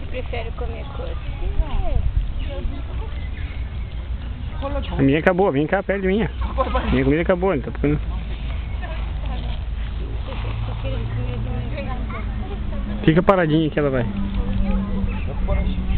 prefere comer coisa. A minha acabou, vem cá perto de minha. Minha comida acabou, não tá ficando. Fica paradinha que ela vai.